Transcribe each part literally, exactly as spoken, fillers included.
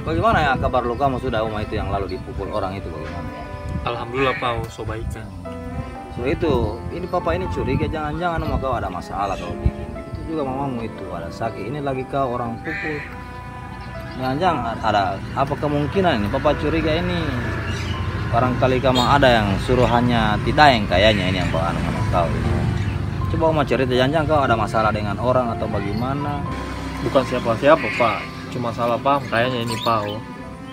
Bagaimana ya kabar lu, kamu sudah Uma itu yang lalu dipukul orang itu bagaimana? Alhamdulillah Pak, so baikan. So itu, ini papa ini curiga jangan-jangan Uma kau ada masalah kau bikin. Itu juga mamamu itu ada sakit. Ini lagi kau orang pukul. Jangan-jangan ada apa kemungkinan ini papa curiga ini barangkali kamu ada yang suruhannya Tidayeng kayaknya ini yang bawa anu sama kau. Coba Uma cerita, jangan-jangan kau ada masalah dengan orang atau bagaimana? Bukan siapa-siapa Pak, cuma salah paham kayaknya ini Pak. Hmm.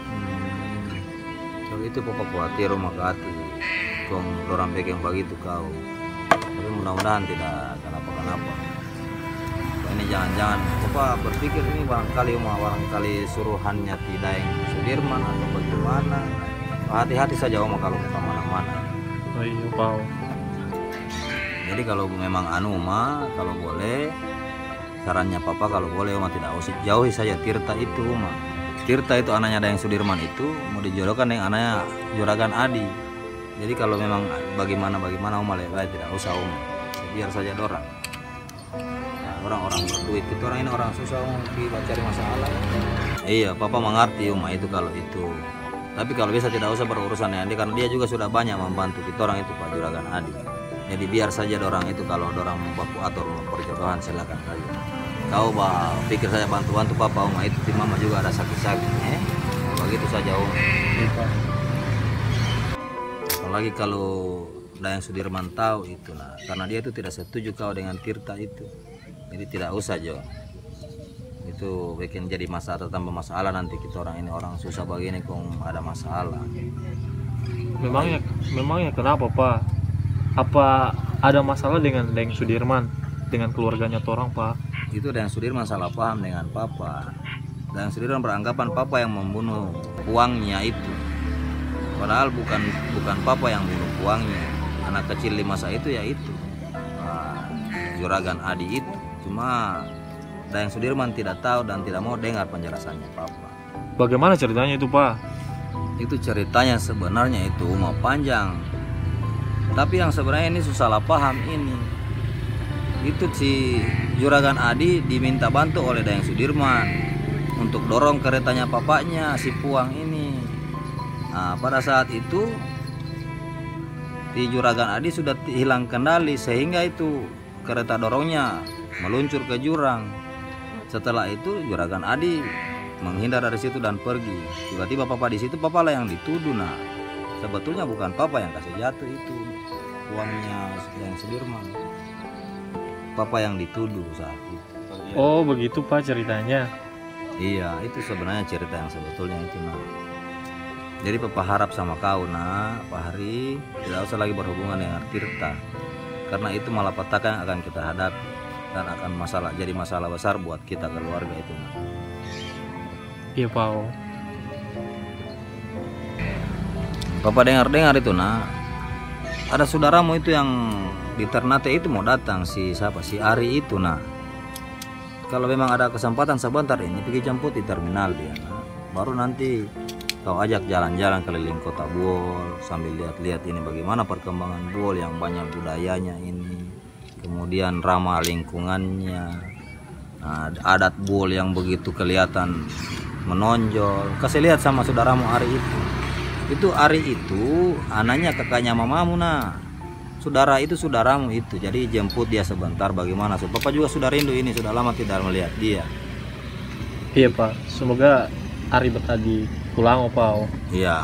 So itu papa khawatir Uma ke hati. Kong orang pegang begitu kau. Tapi mudah-mudahan tidak kenapa-kenapa. Ini jangan-jangan papa berpikir ini barangkali Uma barangkali suruhannya Tidayeng Sudirman atau bagaimana. Hati-hati saja Uma kalau ke mana-mana. Oh iya Pak. Jadi kalau memang anu Uma, kalau boleh sarannya papa kalau boleh Uma tidak usah jauhi saja Tirta itu Uma. Tirta itu anaknya Dayeng Sudirman itu mau dijodohkan dengan anaknya Juragan Adi. Jadi kalau memang bagaimana bagaimana Uma lebih tidak usah Uma. Biar saja dorang. Nah, orang-orang berduit itu orang ini orang susah Uma cari masalah. Iya, papa mengerti Uma itu kalau itu. Tapi kalau bisa tidak usah berurusan dengan dia karena dia juga sudah banyak membantu kita orang itu Pak Juragan Adi. Jadi biar saja dorang itu kalau dorang membaku atur perjodohan silakan saja. Kau bah pikir saja bantu-bantu papa Uma itu tim mama juga ada sakit-sakit eh. Begitu saja Uma. Apalagi kalau Dayeng Sudirman tahu itu nah, karena dia itu tidak setuju kau dengan Tirta itu. Jadi tidak usah Jo. Itu bikin jadi masalah tambah masalah nanti kita orang ini orang susah begini kok ada masalah. Memangnya memangnya kenapa Pak? Apa ada masalah dengan Dayeng Sudirman dengan keluarganya torang Pak? Itu Dayeng Sudirman salah paham dengan papa. Dayeng Sudirman beranggapan papa yang membunuh uangnya itu. Padahal bukan bukan papa yang bunuh uangnya. Anak kecil di masa itu ya itu. Nah, Juragan Adi itu. Cuma Dayeng Sudirman tidak tahu dan tidak mau dengar penjelasannya papa. Bagaimana ceritanya itu Pak? Itu ceritanya sebenarnya itu mau panjang. Tapi yang sebenarnya ini susah salah paham ini. Itu si Juragan Adi diminta bantu oleh Dayeng Sudirman untuk dorong keretanya papanya si Puang ini. Nah, pada saat itu si Juragan Adi sudah hilang kendali sehingga itu kereta dorongnya meluncur ke jurang. Setelah itu Juragan Adi menghindar dari situ dan pergi. Tiba-tiba papa di situ, papa lah yang dituduh. Nah, sebetulnya bukan papa yang kasih jatuh itu uangnya yang Sudirman. Papa yang dituduh saat itu. Oh begitu Pak ceritanya. Iya, itu sebenarnya cerita yang sebetulnya itu nah. Jadi papa harap sama kau nah, Pak Hari tidak usah lagi berhubungan dengan Tirta. Karena itu malapetaka yang akan kita hadapi dan akan masalah jadi masalah besar buat kita keluarga itu nah. Iya Pak. Papa dengar-dengar itu nah, ada saudaramu itu yang di Ternate itu mau datang si siapa si Ari itu nah. Kalau memang ada kesempatan sebentar ini pergi jemput di terminal dia nah. Baru nanti kau ajak jalan-jalan keliling kota Buol sambil lihat-lihat ini bagaimana perkembangan Buol yang banyak budayanya ini. Kemudian ramah lingkungannya. Nah, adat Buol yang begitu kelihatan menonjol. Kasih lihat sama saudaramu Ari itu. Itu Ari itu anaknya kakaknya mamamu nah. Saudara itu saudaramu itu. Jadi jemput dia sebentar bagaimana. So, papa juga sudah rindu ini, sudah lama tidak melihat dia. Iya Pak, semoga Ari betah di pulang Pak. Iya.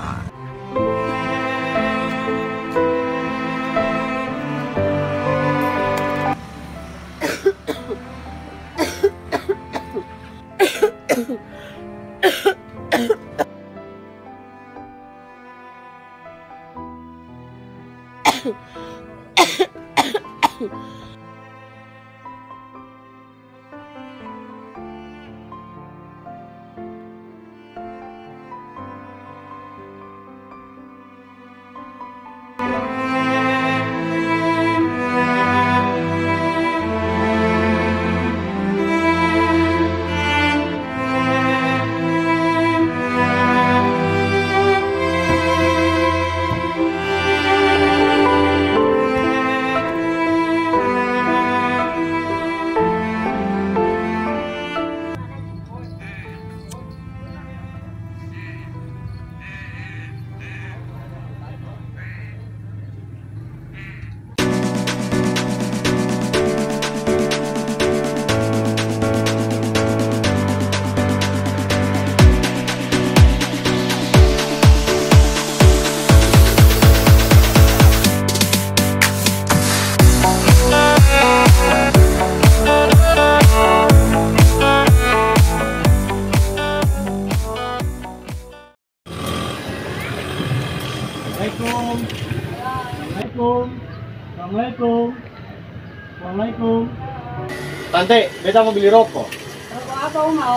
Assalamualaikum. Tante, beta mau beli rokok. Rokok apa mau?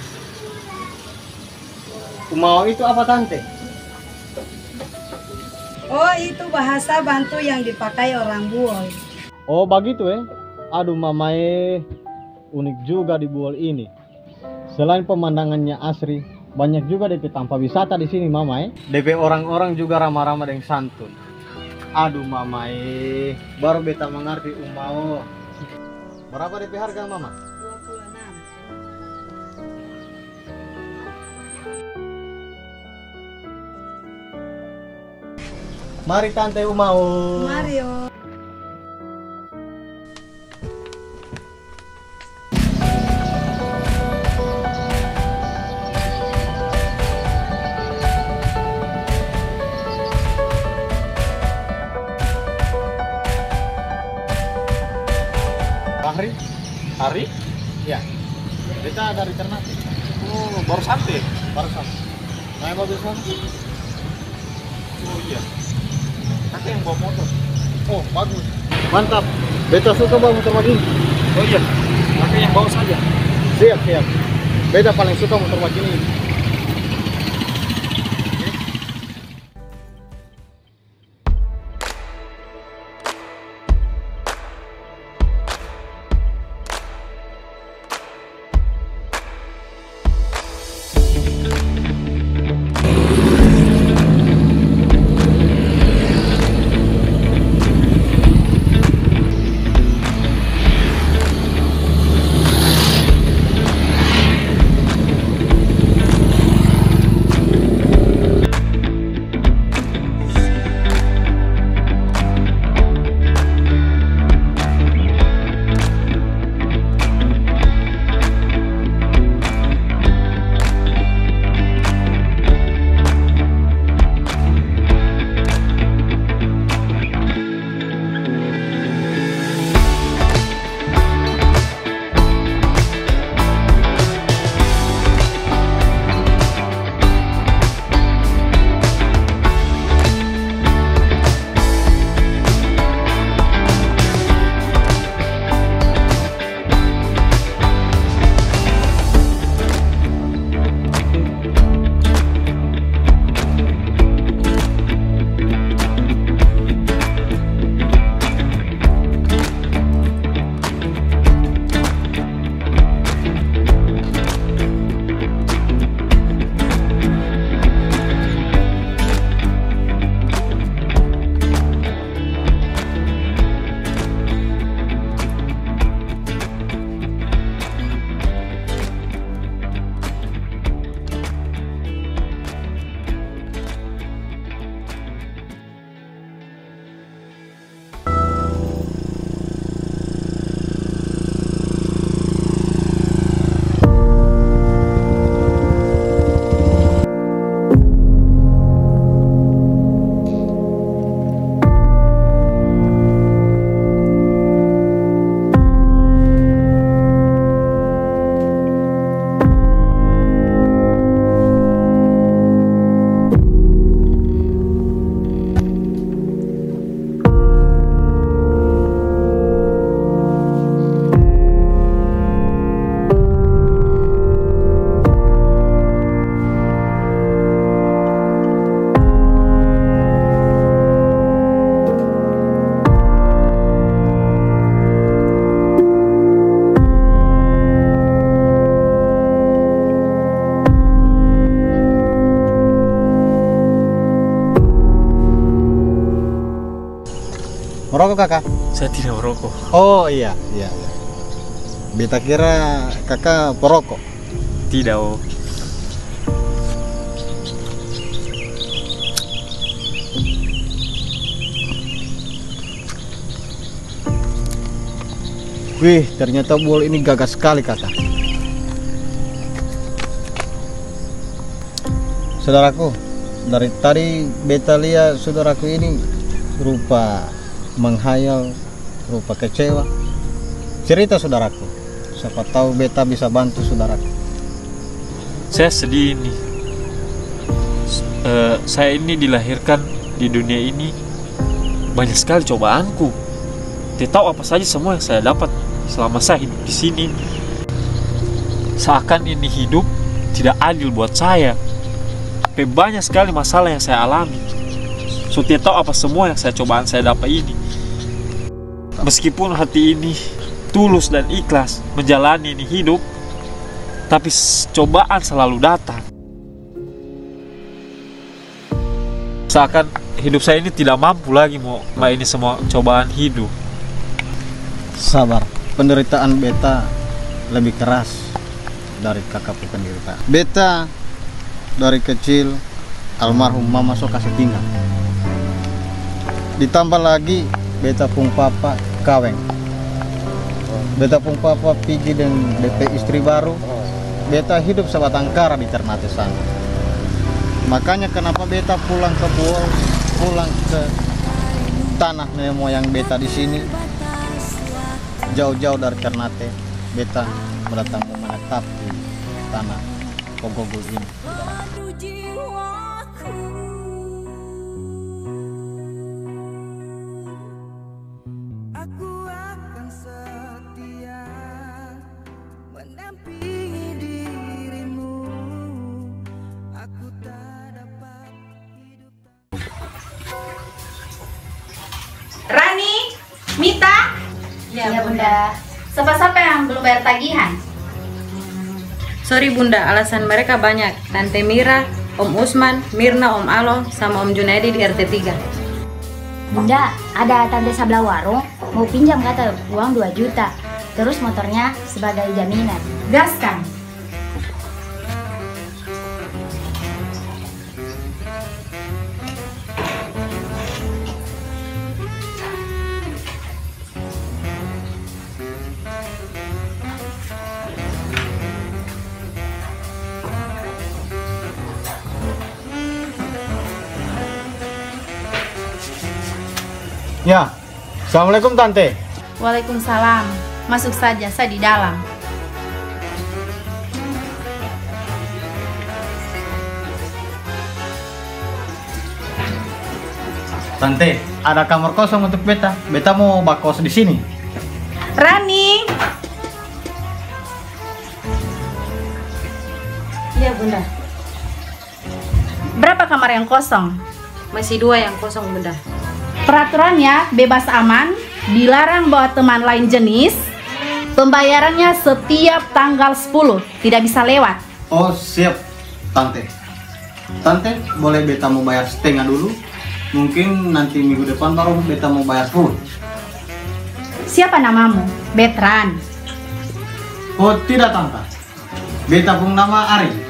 Mau itu apa tante? Oh, itu bahasa Bantu yang dipakai orang Buol. Oh begitu eh. Aduh mamae, unik juga di Buol ini. Selain pemandangannya asri, banyak juga D P tempat wisata di sini mamae. D P orang-orang juga ramah-ramah dan santun. Aduh mamae, baru beta mengerti umao. Berapa D P harga mama? dua puluh enam. Mari tante umao. Mario. Hari? Hari? Ya. Beta dari Ternate. Oh, baru sampai. Baru sampai. Naik mobil sana? Oh iya. Kakek yang bawa motor. Oh bagus. Mantap. Beta suka bawa motor begini. Oh iya. Kakek yang bawa saja. Siap siap. Beta paling suka motor begini. Merokok kakak? Saya tidak merokok. Oh iya, iya, iya. Beta kira kakak perokok. Tidak, oh. Wih, ternyata Buol ini gagah sekali kakak. Saudaraku, dari tadi beta lihat saudaraku ini rupa menghayal, rupa kecewa. Cerita saudaraku, siapa tahu beta bisa bantu saudaraku. Saya sedih ini. S- eh, saya ini dilahirkan di dunia ini banyak sekali cobaanku. Dia tahu apa saja semua yang saya dapat selama saya hidup di sini. Seakan ini hidup tidak adil buat saya. Tapi banyak sekali masalah yang saya alami. So dia tahu apa semua yang saya cobaan saya dapat ini. Meskipun hati ini tulus dan ikhlas menjalani ini hidup, tapi cobaan selalu datang. Seakan hidup saya ini tidak mampu lagi mau ini semua cobaan hidup. Sabar, penderitaan beta lebih keras dari kakakku penderita. Beta dari kecil almarhum mama so kasih tinggal. Ditambah lagi beta pung papa kaweng. Beta pung papa pergi dengan D P istri baru. Beta hidup sebatang kara di Ternate sana. Makanya kenapa beta pulang ke Buol, pulang ke tanah nenek moyang beta di sini, jauh-jauh dari Ternate, beta mendatang menetap di tanah Pogogol ini. Rani, Mita, Ya, Bunda. Siapa-siapa yang belum bayar tagihan? sorry Bunda, alasan mereka banyak. Tante Mira, Om Usman, Mirna, Om Alo, sama Om Junaidi di R T tiga. Bunda, ada tante sebelah warung mau pinjam kata uang dua juta. Terus motornya sebagai jaminan. Gaskan. Ya, assalamualaikum tante. Waalaikumsalam. Masuk saja, saya di dalam. Tante, ada kamar kosong untuk beta. Beta mau bakos di sini. Rani. Iya, Bunda. Berapa kamar yang kosong? Masih dua yang kosong, Bunda. Peraturannya bebas aman, dilarang bawa teman lain jenis. Pembayarannya setiap tanggal sepuluh, tidak bisa lewat. Oh, siap, tante. Tante, boleh beta mau bayar setengah dulu? Mungkin nanti minggu depan baru beta mau bayar full. Siapa namamu? Betran. Oh, tidak tante. Beta pun nama Ari.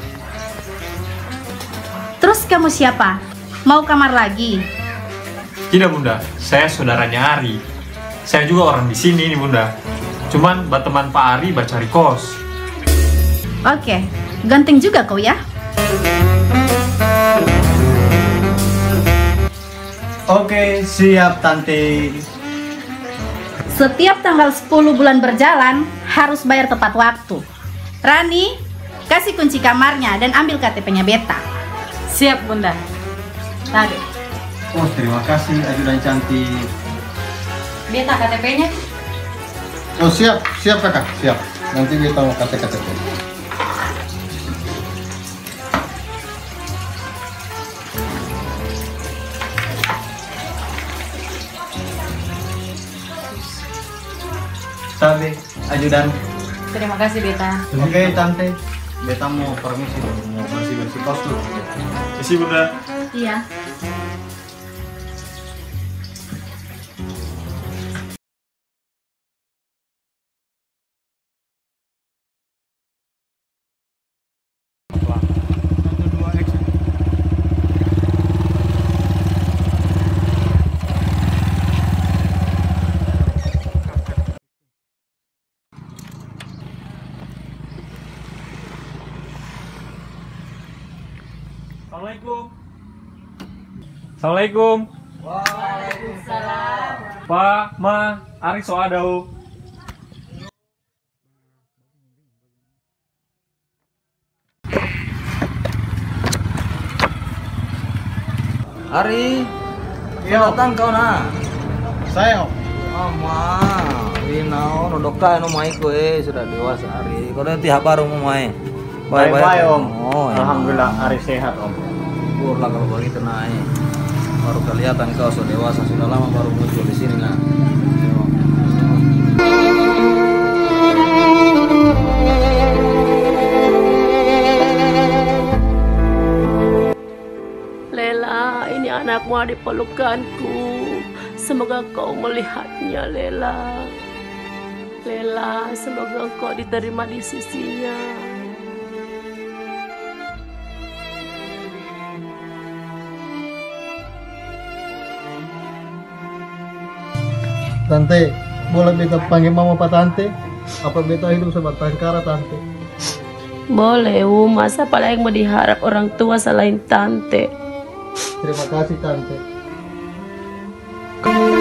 Terus kamu siapa? Mau kamar lagi? Tidak Bunda, saya saudaranya Ari. Saya juga orang di sini nih Bunda. Cuman buat teman Pak Ari baca cari kos. Oke, ganteng juga kau ya. Oke, siap tante. Setiap tanggal sepuluh bulan berjalan harus bayar tepat waktu. Rani, kasih kunci kamarnya dan ambil K T P-nya Beta. Siap Bunda. Tadi. Oh, terima kasih ajudan cantik. Beta K T P-nya. Oh, siap, siap kakak, siap. Nanti beta mau kasih K T P. Tante, ajudan. Terima kasih Beta. Oke, tante. Beta mau permisi dulu, mau bersih-bersih kos dulu. Isi Bunda. Iya. Assalamualaikum. Assalamualaikum. Waalaikumsalam. Pak, Ma, Ari so ada. Ari, Yo, datang kau nah. saya. Om. Mama, Rina, no doka no mai ko eh sudah dewasa hari. Kau nanti habar mau mai. Bye-bye Om. Oh, ya. Alhamdulillah hari sehat Om. Syukurlah kalau begitu naik. Baru kelihatan kau sudah dewasa, sudah lama baru muncul di sini nah. Lela, ini anakmu di pelukanku. Semoga kau melihatnya, Lela. Lela, semoga kau diterima di sisinya. Tante, boleh beta panggil mama Pak Tante? Apa beta hidup sebatang kara Tante? Boleh, Uma. Siapa lagi yang mau diharap orang tua selain Tante? Terima kasih Tante.